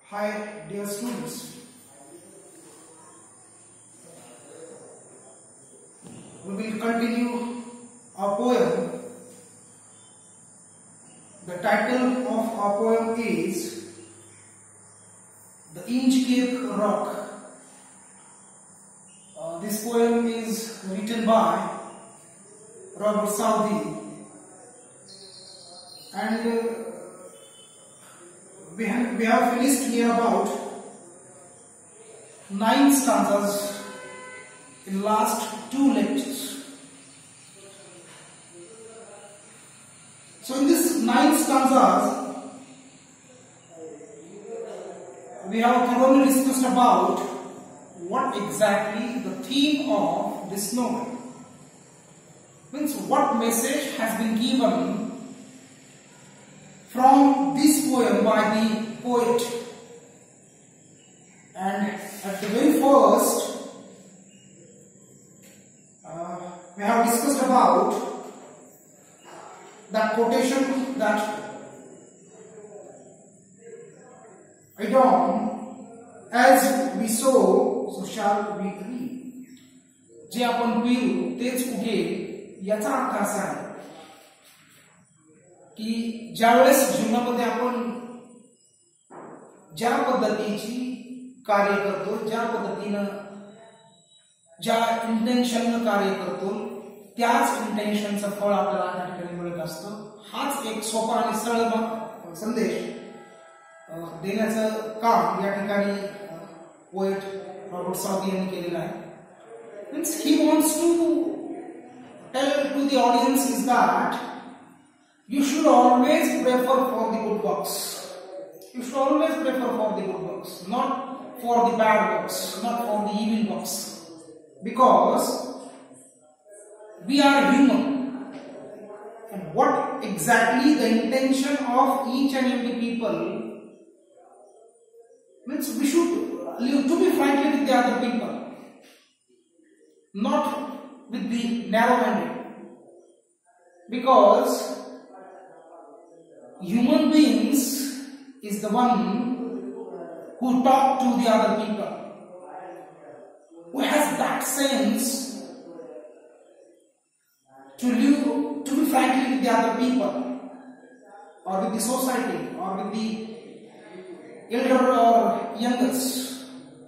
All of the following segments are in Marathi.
Hi dear students, we will continue our poem. The title of our poem is The Inchcape Rock. This poem is written by Robert Southey, and we have finished here about 9 stanzas in last 2 lectures. So in this 9 stanzas, we have thoroughly discussed about what exactly the theme of this novel. Means what message has been given from this poem by the poet. And at the very first, we have discussed about that quotation that Adam, as we sow, so shall we reap. जे आपण पेरू तेच उगेल, याचा अर्थ असा आहे की ज्यावेळेस जीवनामध्ये आपण ज्या पद्धतीची कार्य करतो, ज्या पद्धतीने ज्या इंटेन्शनने कार्य करतो, त्याच इंटेन्शनचं फळ आपल्याला त्या ठिकाणी मिळत असतं. हाच एक सोपा आणि सरळ संदेश देण्याचं काम या ठिकाणी पोएट रॉबर्ट साउदी यांनी केलेलं आहे. Means he wants to tell to the audience is that you should always prefer for the good works. You should always prefer for the good works, not for the bad works, not for the evil works. Because we are human. And what exactly the intention of each and every people means we should live to be frankly with the other people, not with the narrow-minded. Because human beings is the one who talk to the other people, who has that sense to live to be frankly with the other people, or with the society, or with the elder or youngest.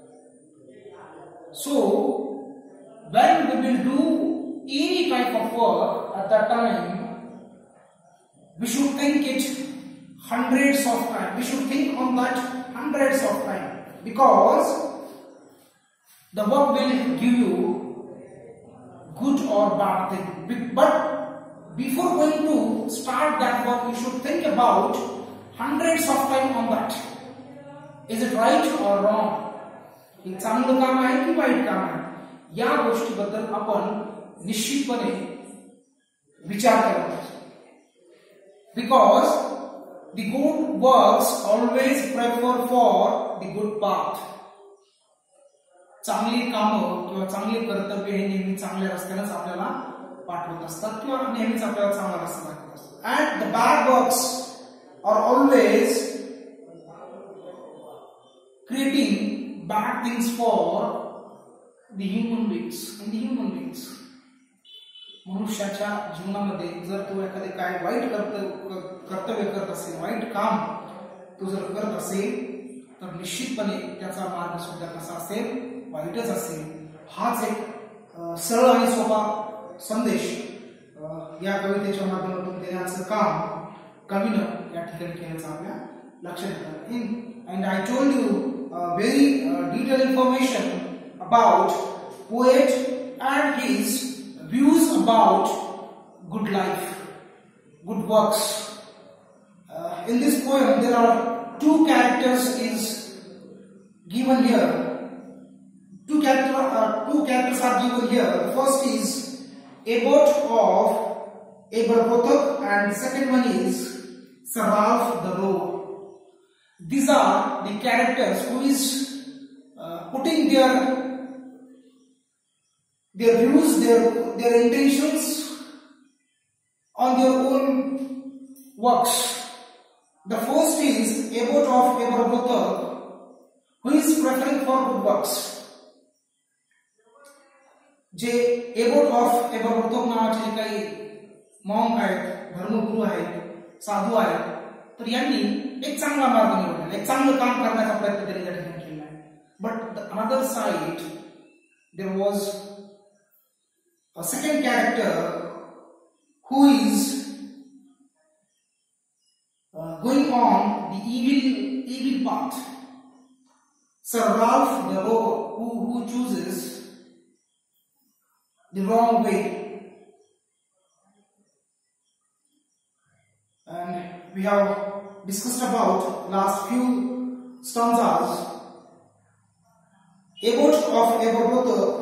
So when we will do any type of work at that time, we should think it hundreds of times. We should think on that hundreds of times, because the work will give you good or bad thing. But before going to start that work, you should think about hundreds of times on that. Is it right or wrong? हे चांगलं काम आहे की वाईट काम आहे, या गोष्टीबद्दल आपण निश्चितपणे विचार करतो. Because the good works always prefer for the good path. चांगली कामं किंवा चांगली कर्तव्य हे नेहमी चांगल्या रस्त्यानेच आपल्याला पाठवत असतात किंवा नेहमीच आपल्याला चांगला रस्ता दाखवत असतात. And the bad works are always creating bad things for the human beings and the human beings. मनुष्याच्या जीवनामध्ये जर तो एखादे काय वाईट कर्तव्य करत असेल, वाईट काम तो जर करत असेल, तर निश्चितपणे त्याचा मार्ग सुद्धा कसा असेल, वाईटच असेल. हाच एक सरळ आणि सोपा संदेश या कवितेच्या माध्यमातून देण्याचं काम कवीनं या ठिकाणी केल्याचं आपल्या लक्षात येतं. And I told you very detailed information about poet and his views about good life, good works. In this poem, there are 2 characters is given here. Two characters are given here. The first is Abbot of Aberbrothock, and the second one is Sir Ralph the Roe. These are the characters who is putting their views, their intentions on their own works. The first is Abbot of Aberbrothock, who is preferring for good works. जे एबोट ऑफ एबरबोथोक नावाचे जे काही मॉन्क आहेत, धर्मगुरू आहेत, साधू आहेत, तर यांनी एक चांगला मार्ग निवडला, एक चांगलं काम करण्याचा प्रयत्न त्यांनी त्या ठिकाणी केला आहे. But another side there was a second character who is going on the evil path. Sir Ralph the Rover, who chooses the wrong way. And we have discussed about last few stanzas Abbot of Aberbrother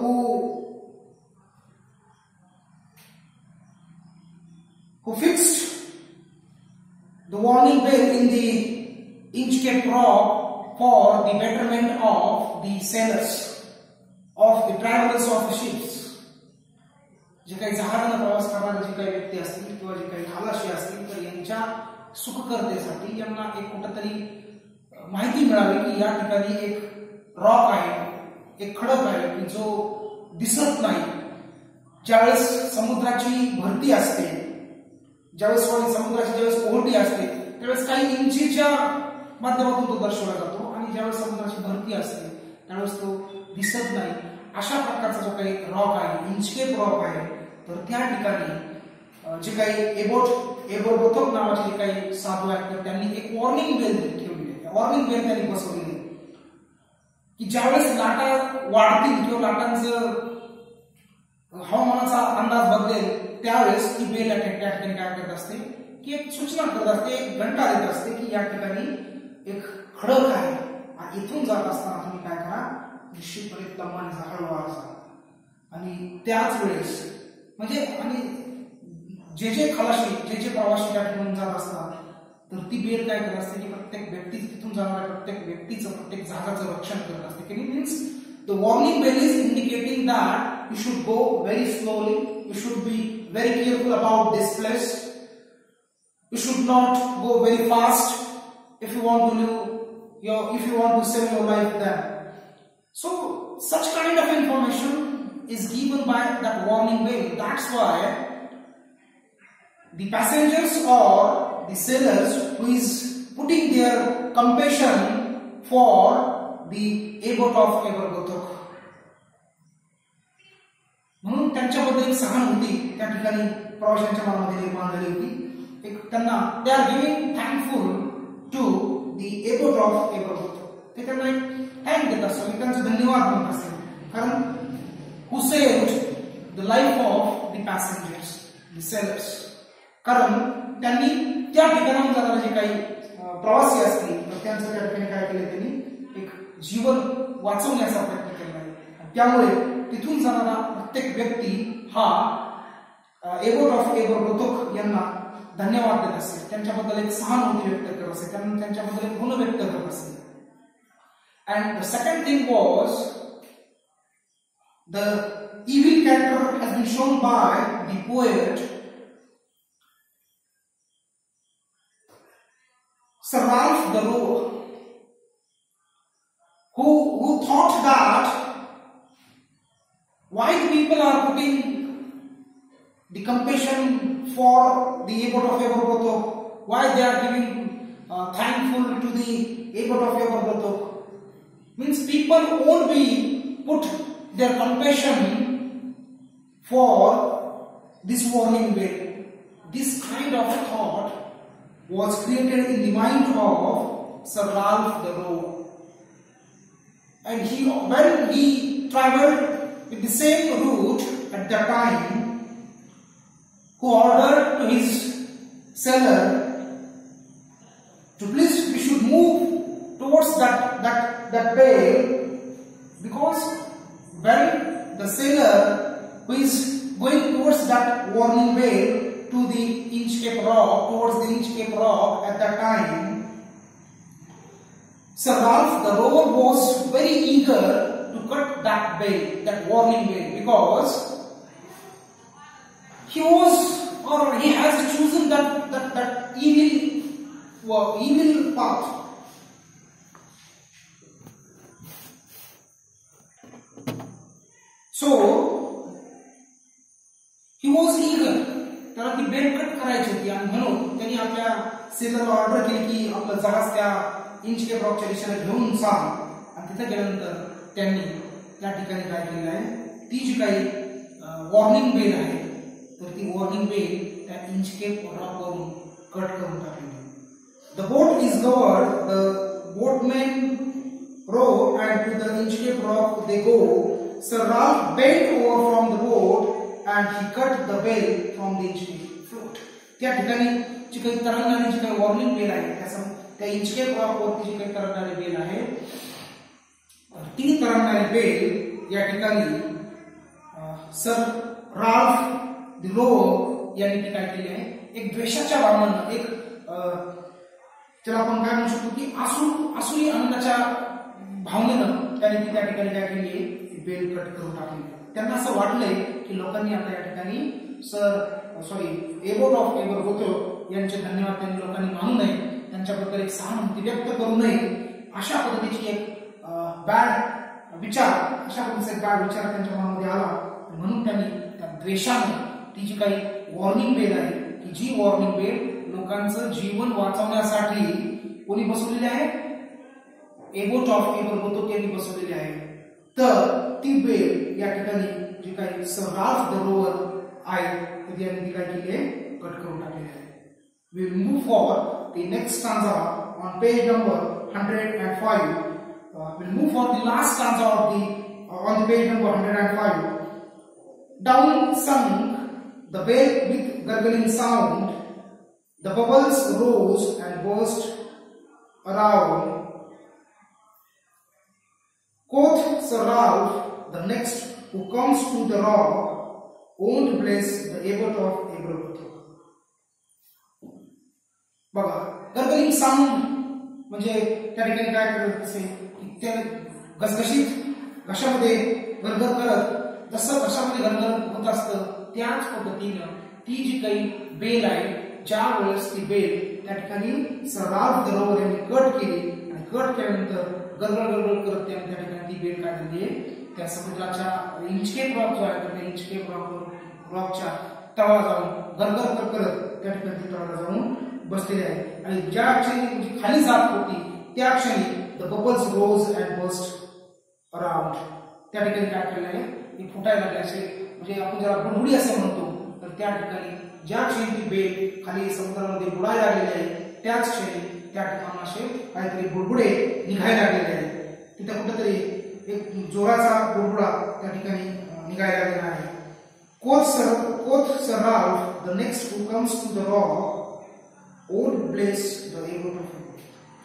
who fixed the warning bell in the Inchcape Rock for the betterment of the sailors, of the travelers of the ships. जे काही जहाजाने प्रवास करणारे जे काही व्यक्ती असतील किंवा जे काही खलाशी असतील तर यांच्या सुखकर्तेसाठी यांना एक कुठेतरी माहिती मिळावी की या ठिकाणी एक रॉक आहे, एक खडक आहे की जो दिसत नाही. ज्यावेळेस समुद्राची भरती असते, ज्यावेळेस समुद्राची ज्यावेळेस ओहोटी असते त्यावेळेस काही इंचीच्या माध्यमातून तो दर्शवला जातो आणि ज्यावेळेस समुद्राची भरती असते त्यावेळेस तो दिसत नाही. अशा प्रकारचा जो काही रॉक आहे, इंचकेप रॉक आहे, तर त्या ठिकाणी जे काही एबरबोथोक नावाचे जे काही साधू आहेत तर त्यांनी एक वॉर्निंग बेल ठेवली आहे. वॉर्निंग बेल त्यांनी बसवलेली आहे की ज्यावेळेस लाटा वाढतील किंवा लाटांचं हवामानाचा अंदाज बदलेल त्यावेळेस ती बेल त्या ठिकाणी काय करत असते की एक सूचना करत असते, एक घंटा देत असते की या ठिकाणी एक खडक आहे आणि इथून जात असताना तुम्ही काय करा, निश्चितपणे दमाने जा, हळूवार जा. आणि त्याच वेळेस म्हणजे आणि जे खलाशी जे प्रवासी त्या ठिकाणी जात असतात तर ती बेल काय करत असते की प्रत्येक व्यक्ती तिथून जाणाऱ्या प्रत्येक व्यक्तीचं, प्रत्येक जहाजाचं रक्षण करत असते. की means the warning bell is indicating that you should go very slowly, you should be very careful about this place. You should not go very fast if you want to save your life there. So such kind of information is given by that warning bell. That's why the passengers or the sailors who is putting their compassion for the abbot of Aberbrother, म्हणून त्यांच्याबद्दल एक सहानुभूती त्या ठिकाणी प्रवाशांच्या मनामध्ये निर्माण झाली होती. एक त्यांना they are giving thankful to the abbot of Aberbrothok. ते त्यांना एक थँक देत असतात, त्यांचे धन्यवाद म्हणत असतात, कारण who saved the life of the passengers, the sailors. कारण त्यांनी त्या ठिकाणाहून जाणारे जे काही प्रवासी असतील तर त्यांचं त्या ठिकाणी काय केलं, त्यांनी एक जीवन वाचवण्याचा प्रयत्न केला आहे. त्यामुळे तिथून जाणारा प्रत्येक व्यक्ती हा एबोट ऑफ एबरब्रोथोक यांना धन्यवाद देत असेल, त्यांच्याबद्दल एक सहानुभूती व्यक्त करत असेल, त्यांच्याबद्दल एक ऋण व्यक्त करत असेल. And the second thing was the evil character has been shown by the poet Sir Ralph the Rover, who thought that why the people are putting the compassion for the abbot of Aberbrothock, why they are giving thankful to the abbot of Aberbrothock, means people won't be put their compassion for this warning bell. This kind of thought was created in the mind of Sir Ralph the Rover, and when he travelled with the same route at that time, who ordered to his sailor to please we should move towards that bay, because when the sailor who is going towards that warning bay to the Inchcape Rock, towards the Inchcape Rock at that time, Sir Ralph the Rover was very eager to cut that bell, that warning bell, because he has chosen that evil path. आणि म्हणून त्यांनी आपल्या सेलरला ऑर्डर केली की आपलं जहाज त्या इंचकेप रॉकच्या दिशेला घेऊन चाल. आणि तिथे गेल्यानंतर त्यांनी त्या ठिकाणी काय केलेलं आहे, ती जी काही वॉर्निंग बेल आहे तर ती वॉर्निंग बेल त्या इंचकेप रॉकवरून कट करून टाकली. The boat is lowered, the boatman row and to the Inchcape Rock they go. Sir Ralph bent over from the boat and he cut the bell from the Inchcape float. त्या ठिकाणी जी काही तरंगणारी जी काही वॉर्निंग बेल आहे त्या इंचकेप रॉक वरती जी काही तरंगणारी बेल आहे ती तरंगणारी बेल या ठिकाणी सर राल्फ द रोवर यांनी ती काय केली आहे, एक द्वेषाच्या भावनेनं, एक त्याला आपण काय म्हणू शकतो की आसुरी आनंदाच्या भावनेनं त्यांनी ती त्या ठिकाणी काय केली आहे, बेल कट करून टाकली. त्यांना असं वाटलंय की लोकांनी आता या ठिकाणी एबोट ऑफ एबरगोतो यांचे धन्यवाद त्यांनी लोकांनी मानू नये, त्यांच्याबद्दल एक सहानुभूती व्यक्त करू नये, अशा पद्धतीची एक बॅड विचार त्यांच्या मनामध्ये आला. म्हणून त्यांनी त्या द्वेषाने ती जी काही वॉर्निंग बेल आहे की जी वॉर्निंग बेल लोकांचं जीवन वाचवण्यासाठी कोणी बसवलेली आहे, एबोट ऑफ एबरगोतो यांनी बसवलेली आहे. तर ती बेल या ठिकाणी जी काही सर राल्फ द रोवर आहे यांनी ती काय केली आहे, कट करून टाकलेली आहे. We will move for the next stanza on page number 105. We'll move for the last stanza of on the page number 105. Down sunk the bell with gurgling sound, the bubbles rose and burst around. Quoth Sir Ralph, the next who comes to the rock, won't bless the abbot of Abergotho. बघा, गरगलिंग साऊंड म्हणजे त्या ठिकाणी काय करत असे की त्या घसघशीत घशामध्ये गरगर करत जसं घशामध्ये गरगर होत असतं त्याच पद्धतीनं ती जी काही बेल आहे, ज्या वेळेस ती बेल त्या ठिकाणी सर राल्फ द रोवर यांनी कट केली आणि कट केल्यानंतर गरगळ करत त्या ठिकाणी ती बेल काय झाली आहे, त्या समुद्राच्या इंचकेप रॉक जो आहे तर त्या इंचकेप रॉकच्या तळाला जाऊन गरगर करत त्या ठिकाणी ती तळाला जाऊन बसलेली आहे. आणि ज्या क्षणी खाली जात होती त्या क्षणी the bubbles rose and burst around, त्या ठिकाणी काय केलेलं आहे, एक फुटायला लागले असे, म्हणजे आपण ज्याला बुडबुडी असे म्हणतो, तर त्या ठिकाणी ज्या क्षणी ती बेल खाली समुद्रामध्ये बुडायला लागलेली आहे त्याच क्षणी त्या ठिकाणी असे काहीतरी बुडबुडे निघायला लागलेले आहेत. तिथे कुठेतरी एक जोराचा बुडबुडा त्या ठिकाणी निघायला लागलेला आहे. Quoth Sir Ralph, the next who comes to the rock would bless the abbot of Abergotho.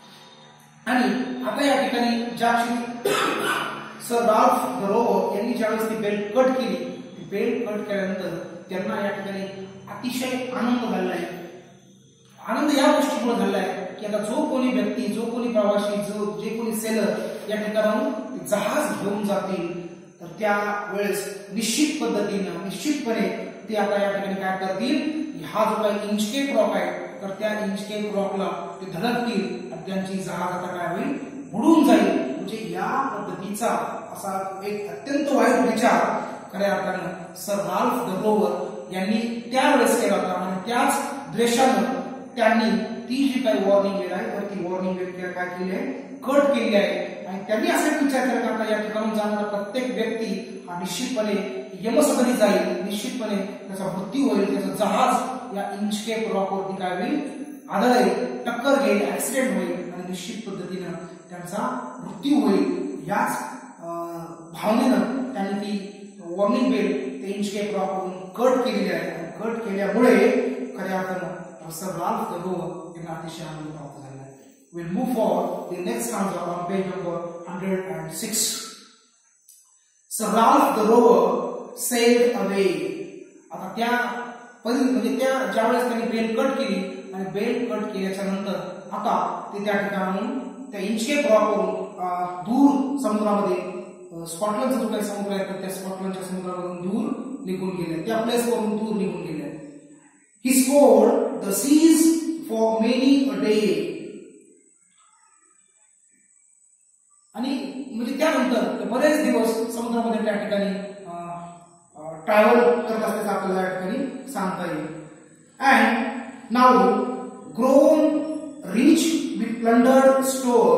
आणि आता या ठिकाणी ज्या क्षणी सर राल्फ द रोवर यांनी ज्यावेळेस ती बेल कट केली, ती बेल कट केल्यानंतर त्यांना या ठिकाणी अतिशय आनंद झाला आहे. आनंद या गोष्टीमुळे झाला आहे की आता जो कोणी व्यक्ती, जो कोणी प्रवासी, जे कोणी सेलर या ठिकाणाहून जहाज घेऊन जातील तर त्या वेळेस निश्चितपणे ते आता या ठिकाणी काय करतील, हा जो काही इंचकेप रॉक आहे तर त्या इंचकेप रॉकला ते धडकतील आणि त्यांची जहाज आता काय होईल, बुडून जाईल. म्हणजे या पद्धतीचा असा एक अत्यंत वाईट विचार खऱ्या अर्थानं सर राल्फ द रोवर यांनी त्यावेळेस केला होता आणि त्याच द्वेषानं त्यांनी ती जी काही वॉर्निंग बेल आहे तर ती वॉर्निंग बेल काय केली आहे, कट केली आहे. आणि त्यांनी असा विचार केला की आता या ठिकाणून जाणारा प्रत्येक व्यक्ती हा निश्चितपणे यमसदनी जाईल, निश्चितपणे त्याचा मृत्यू होईल, त्याचा जहाज या इंचकेप रॉक वरती काय होईल, आदळेल, टक्कर घेईल, ऍक्सिडेंट होईल आणि निश्चित पद्धतीनं त्यांचा मृत्यू होईल. याच भावनेनं त्यांनी ती वॉर्निंग बेल ते इंचकेप रॉक वरून कट केलेली आहे. कट केल्यामुळे खऱ्या अर्थानं सर राल्फ द रोवर यांना अतिशय आनंद प्राप्त झाला आहे. We'll move for the next stanza on page number 106. Sir Ralph the rower sailed away. आता त्या म्हणजे त्या ज्यावेळेस त्यांनी बेल कट केली आणि बेल कट केल्याच्या नंतर आता ते त्या ठिकाणाहून त्या इंचकेप रॉकवरून दूर समुद्रामध्ये स्कॉटलंडचा जो काही समुद्र आहे तर त्या स्कॉटलंडच्या समुद्रामधून दूर निघून गेले, त्या प्लेसवरून दूर निघून गेले. He scoured the seas for many a day. आणि म्हणजे त्यानंतर बरेच दिवस समुद्रामध्ये त्या ठिकाणी ट्रॅव्हल करत असल्याचं आपल्याला या ठिकाणी सांगता येईल. And Now, grown rich with plundered store,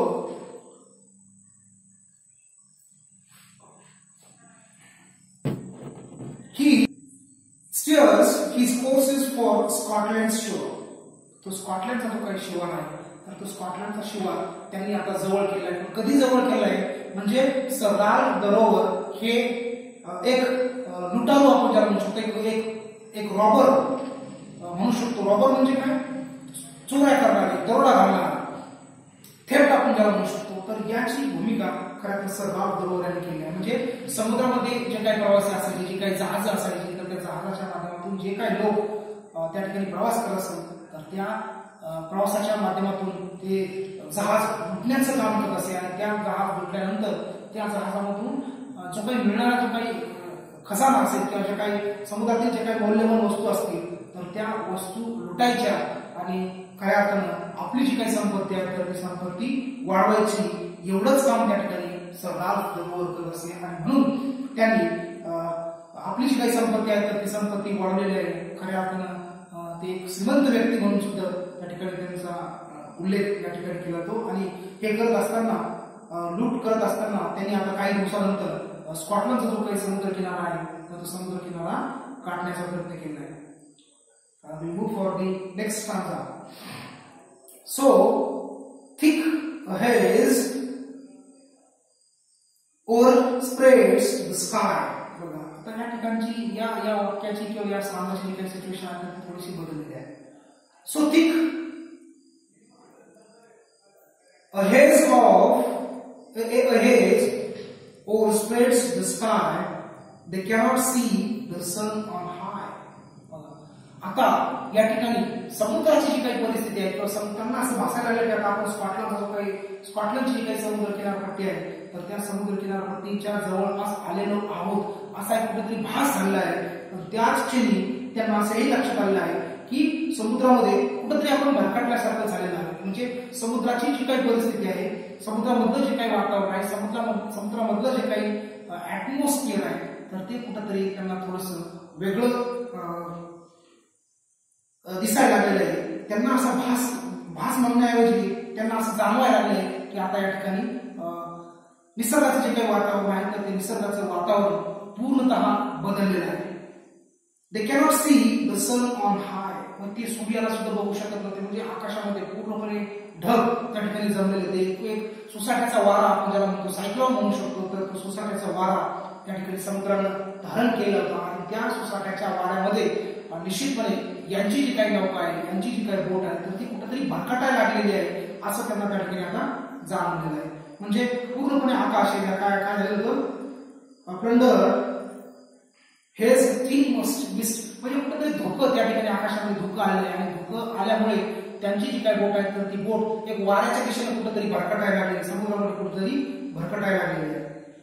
he steers his courses for Scotland's shore. तो स्कॉटलंडचा जो काही शिवार आहे तर तो स्कॉटलंडचा शिवार त्यांनी आता जवळ केलाय. कधी जवळ केलाय म्हणजे सरदार दरोवर हे एक लुटारू आपण ज्याला म्हणू शकतो, एक रॉबर म्हणू शकतो. रॉबर म्हणजे काय? चोऱ्या करणारे, दरोडा घालणारा, थेट आपण ज्याला म्हणू शकतो. तर याची भूमिका खरं सरदार दरोवर यांनी केली आहे. म्हणजे समुद्रामध्ये जे काही प्रवासी असायचे, जे काही जहाज असायची, तर त्या जहाजाच्या माध्यमातून जे काही लोक त्या ठिकाणी प्रवास करत असत तर त्या प्रवासाच्या माध्यमातून ते जहाज लुटण्याचं काम करत असे. आणि त्या जहाज लुटल्यानंतर त्या जहाजामधून जो काही मिळणारा जो काही खजाना असेल किंवा जे काही समुद्रातील जे काही मौल्यवान वस्तू असतील तर त्या वस्तू लुटायच्या आणि खऱ्या अर्थानं आपली जी काही संपत्ती आहे तर ती संपत्ती वाढवायची, एवढंच काम त्या ठिकाणी सरदार दरोवर करत असे. आणि म्हणून त्यांनी आपली जी काही संपत्ती आहे तर ती संपत्ती वाढवलेली आहे. खऱ्या अर्थानं ते एक श्रीमंत व्यक्ती म्हणून सुद्धा त्या ठिकाणी त्यांचा उल्लेख या ठिकाणी केला जातो. आणि हे करत असताना, लूट करत असताना त्यांनी आता काही दिवसानंतर स्कॉटलंडचा जो काही समुद्र किनारा आहे तर तो समुद्र किनारा काढण्याचा प्रयत्न केला आहे. We move for the next stanza. So, thick haze overspreads the sky. बघा आता या ठिकाणची या वाक्याची किंवा या stanzaची काही सिच्युएशन आहे ती थोडीशी बदललेली आहे. So thick a haze overspreads the sky. They cannot see the sun on high. आता या ठिकाणी समुद्राची जी काही परिस्थिती आहे किंवा समुद्रांना असं भासायला लागलं की आता आपण स्कॉटलंडचा जो काही स्कॉटलंडची जी काही समुद्र किनारपट्टी आहे तर त्या समुद्र किनारपट्टीच्या जवळपास आलेलो आहोत असा एक कुठेतरी भास झालेला आहे. त्याच क्षणी त्यांना असंही लक्षात आलेलं आहे की समुद्रामध्ये कुठेतरी आपण भरकटल्यासारखं झालेलं आहे. म्हणजे समुद्राची जी काही परिस्थिती आहे, समुद्रामधलं जे काही वातावरण आहे, समुद्रामधलं जे काही ऍटमॉस्फिअर आहे तर ते कुठेतरी त्यांना थोडस वेगळं दिसायला लागलेलं आहे. त्यांना असा भास म्हणण्याऐवजी त्यांना असं जाणवायला लागलंय की आता या ठिकाणी निसर्गाचं जे काही वातावरण आहे तर ते निसर्गाचं वातावरण पूर्णतः बदललेलं आहे. They cannot see the sun on high. मग ते सूर्याला सुद्धा बघू शकत नव्हते. म्हणजे आकाशामध्ये पूर्णपणे ढग त्या ठिकाणी जमलेले ते एक सुसाट्याचा वारा आपण ज्याला म्हणतो, सायक्लोन म्हणू शकतो. तर तो सुसाट्याचा वारा त्या ठिकाणी समुद्रानं धारण केला होता. आणि त्या सुसाट्याच्या वाऱ्यामध्ये निश्चितपणे यांची जी काही नौका आहे, यांची जी काही बोट आहे तर ती कुठेतरी भरकटायला लागलेली आहे असं त्यांना त्या ठिकाणी आता जाणून आहे. म्हणजे पूर्णपणे आकाश काय झालं होतं, प्लंडर हेज थिन मिस्ट. म्हणजे कुठेतरी धोकं त्या ठिकाणी आकाशामध्ये धोकं आलेलं आहे. आणि धोकं आल्यामुळे त्यांची जी काही बोट आहे तर ती बोट एक वाऱ्याच्या दिशेने कुठेतरी भरकटायला लागली, समुद्रामध्ये कुठेतरी भरकटायला लागलेली आहे.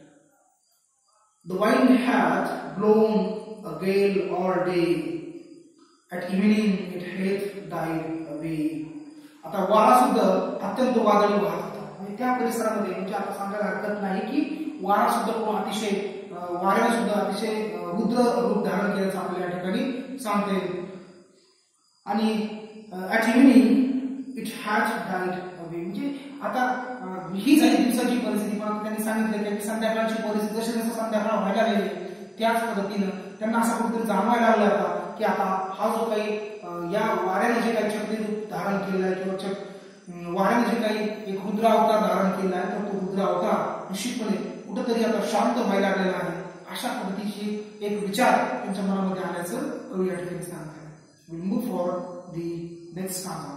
The wind had blown a gale all day. At evening it hath died away. आता वारा सुद्धा अत्यंत वादळी वाहत होता. आणि त्या परिसरामध्ये म्हणजे आता सांगायला हरकत नाही की वारा सुद्धा अतिशय वाऱ्याने सुद्धा अतिशय रुद्र रूप धारण केल्याचं आपल्याला या ठिकाणी सांगता येईल. आणि at evening it has died away. म्हणजे आता ही झाली दिवसाची परिस्थिती. पण त्यांनी सांगितलं की संध्याकाळची परिस्थिती जशी जसं संध्याकाळ व्हायला गेली त्याच पद्धतीनं त्यांना असं कुठेतरी जाणवायला लागलं होता की आता हा जो काही या वाऱ्याने जे काही चक्रीरूप धारण केलेला आहे किंवा वाऱ्याने जे काही एक रुद्र अवतार धारण केला आहे तर तो रुद्र अवतार निश्चितपणे कुठेतरी आता शांत व्हायला लागलेला आहे. अशा पद्धतीची एक विचार त्यांच्या मनामध्ये आल्याचं कवी या ठिकाणी सांगत आहे. We move for the next stanza.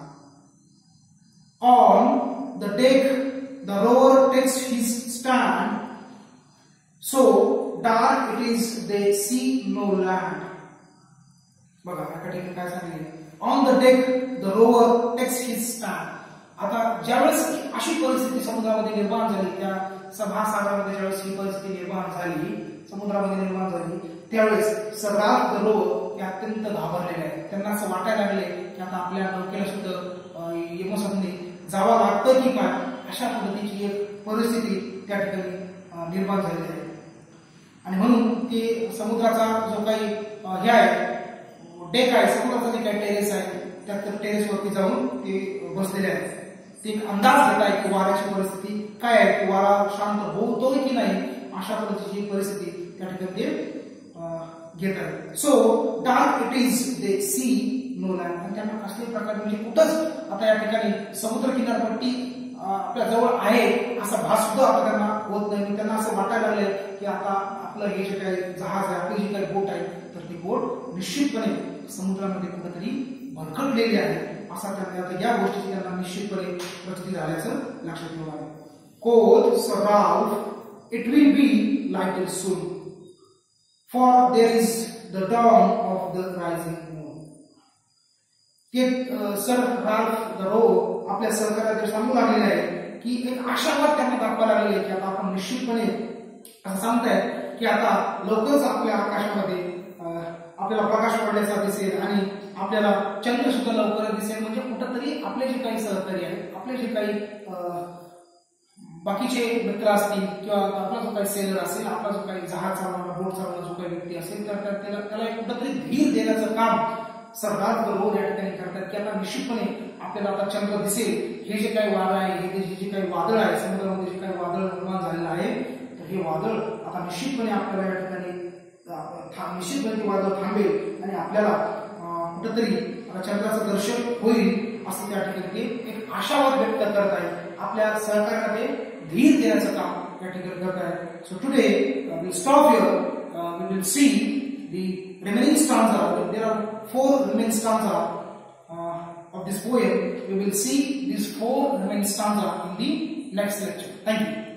On the deck the rower takes his stand, so dark it is they see no land. बघा या ठिकाणी काय सांगितले, on the deck the Rover takes his stand. आता ज्यावेळेस अशी परिस्थिती समुद्रामध्ये निर्माण झाली, त्या महासागरामध्ये ज्यावेळेस ही परिस्थिती निर्माण झाली, समुद्रामध्ये निर्माण झाली, त्यावेळेस सरदार द रोवर हे अत्यंत घाबरलेले आहेत. त्यांना असं वाटायला लागले की आता आपल्या नौकेला सुद्धा यमसदनी जावं लागतं की काय, अशा पद्धतीची एक परिस्थिती त्या ठिकाणी निर्माण झालेली आहे. आणि म्हणून ते समुद्राचा जो काही हे आहे डेक आहे, समुद्राचा जे काही टेरेस आहे त्या टेरेसवरती जाऊन ते बसलेले आहेत. ते एक अंदाज घेत आहे की वाऱ्याची परिस्थिती काय आहे, की वारा शांत होतोय की नाही, अशा पद्धतीची परिस्थिती त्या ठिकाणी ते घेत आहे. So dark it is they see no land. आणि त्यांना कसल्याही प्रकारे म्हणजे कुठंच आता या ठिकाणी समुद्र किनारपट्टी आपल्या जवळ आहे असा भास सुद्धा आता त्यांना होत नाही. त्यांना असं वाटायला लागलंय की आता आपलं हे जे काही जहाज आहे, आपली जी काही बोट आहे, तर ती बोट निश्चितपणे समुद्रामध्ये कुठेतरी भरकटलेली आहे, असा त्यांना या गोष्टीची त्यांना निश्चितपणे प्रचिती झाल्याचं लक्षात येऊ लागलं. Quoth Sir Ralph, it will be lighter soon, for there is the dawn of the rising moon. ते सर राल्फ द रो आपल्या सहकार्याला सांगू लागलेले आहे की एक आशावाद त्यांना दाखवायला लागले की आता आपण निश्चितपणे असं सांगताय की आता लवकरच आपल्या आकाशामध्ये आपल्याला प्रकाश पडण्याचा दिसेल आणि आपल्याला चंद्र सुद्धा लवकर दिसेल. म्हणजे कुठंतरी आपले जे काही सहकारी आहेत, आपले जे काही बाकीचे मित्र असतील किंवा आपला जो काही सेलर असेल, आपला जो काही जहाज चालवणारा, बोट चालवणारा जो काही व्यक्ती असेल, तर त्याला कुठंतरी धीर देण्याचं काम सरदार रोज या ठिकाणी करतात की आता निश्चितपणे आपल्याला आता चंद्र दिसेल. हे जे काही वादळ आहे, हे जे काही वादळ आहे, समुद्रामध्ये जे काही वादळ निर्माण झालेलं आहे, तर हे वादळ आता निश्चितपणे आपल्याला या ठिकाणी निश्चितपणे ते वादळ थांबेल आणि आपल्याला कुठंतरी आता चंद्राचं दर्शन होईल, असं त्या ठिकाणी ते एक आशावाद व्यक्त करत आहे. आपल्या सहकार्यांना ते धीर देण्याचं काम या ठिकाणी करत आहे. So today we'll stop here. We will see the remaining stanza. There are 4 remaining stanza of this poem. We will see these 4 remaining stanza in the next lecture. Thank you.